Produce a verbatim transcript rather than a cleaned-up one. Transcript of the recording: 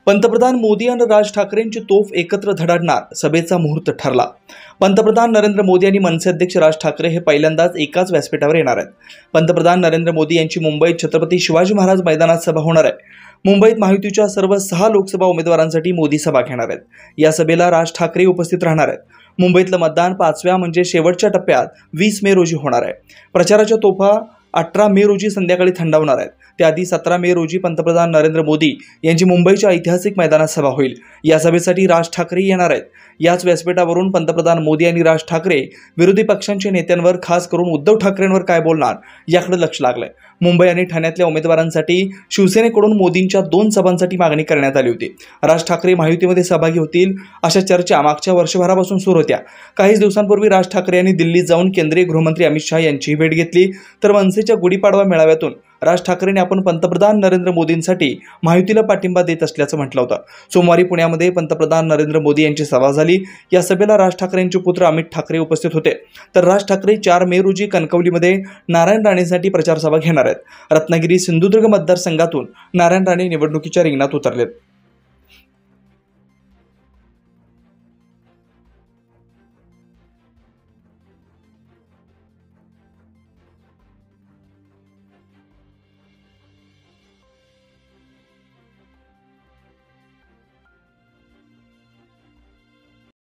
पंतप्रधान मोदी आणि राज ठाकरेंची तोफ एकत्र धडाडणार, सभेचा मुहूर्त ठरला। पंतप्रधान नरेंद्र मोदी आणि मनसे अध्यक्ष राज ठाकरे हे पहिल्यांदाच एकाच व्यासपीठावर येणार आहेत। पंतप्रधान नरेंद्र मोदी यांची मुंबईत छत्रपती शिवाजी महाराज मैदानात सभा होणार आहे। मुंबईत महायुतीच्या सर्व सहा लोकसभा उमेदवारांसाठी मोदी सभा घेणार आहेत। या सभेला राज ठाकरे उपस्थित राहणार आहेत। मुंबईतलं मतदान पाचव्या म्हणजे शेवटच्या टप्प्यात वीस मे रोजी होणार आहे। प्रचाराच्या तोफा अठरा मे रोजी संध्याकाळी थंडावणार आहेत। त्याआधी सतरा मे रोजी पंतप्रधान नरेंद्र मोदी यांची मुंबईच्या ऐतिहासिक मैदानात सभा होईल। या सभेसाठी राज ठाकरे येणार आहेत। याच व्यासपीठावरून पंतप्रधान मोदी आणि राज ठाकरे विरोधी पक्षांच्या नेत्यांवर, खास करून उद्धव ठाकरेंवर काय बोलणार याकडे लक्ष लागलंय। मुंबई आणि ठाण्यातल्या उमेदवारांसाठी शिवसेनेकडून मोदींच्या दोन सभांसाठी मागणी करण्यात आली होती। राज ठाकरे महायुतीमध्ये सहभागी होतील अशा चर्चा मागच्या वर्षभरापासून सुरू होत्या। काही दिवसांपूर्वी राज ठाकरे यांनी दिल्लीत जाऊन केंद्रीय गृहमंत्री अमित शहा यांची भेट घेतली। तर मनसेच्या गुढीपाडवा मेळाव्यातून राज ठाकरेंनी आपण पंतप्रधान नरेंद्र मोदींसाठी महायुतीला पाठिंबा देत असल्याचं म्हटलं होतं। सोमवारी पुण्यामध्ये पंतप्रधान नरेंद्र मोदी यांची सभा झाली। या सभेला राज ठाकरेंचे पुत्र अमित ठाकरे उपस्थित होते। तर राज ठाकरे चार मे रोजी कणकवलीमध्ये नारायण राणेंसाठी प्रचार सभा घेणार आहेत। रत्नागिरी सिंधुदुर्ग मतदारसंघातून नारायण राणे निवडणुकीच्या रिंगणात उतरलेत।